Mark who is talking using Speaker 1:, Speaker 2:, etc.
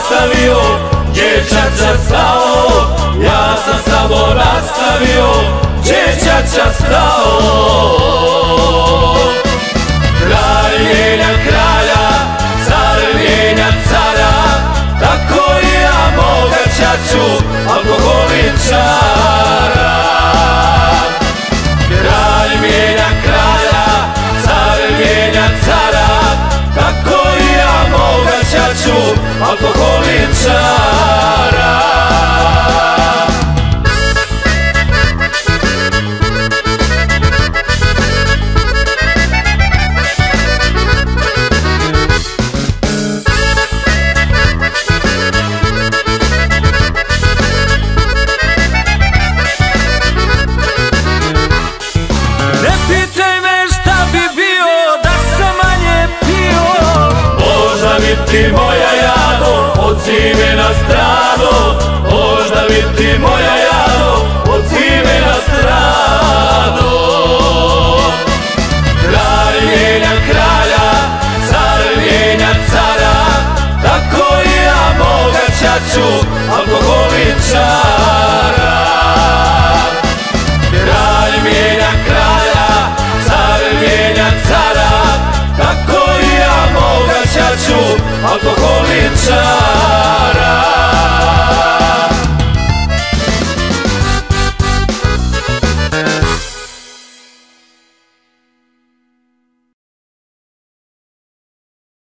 Speaker 1: nastavio, dječača stao. Ja sam samo nastavio, dječača stao. Kralj mijenja kralja, car mijenja cara, tako i ja moga ćaću alkoholičara. Kralj mijenja kralja, car mijenja cara, tako i ja moga ćaću alkoholičara. Ti moja jado, od zime na stranu, možda bi ti moja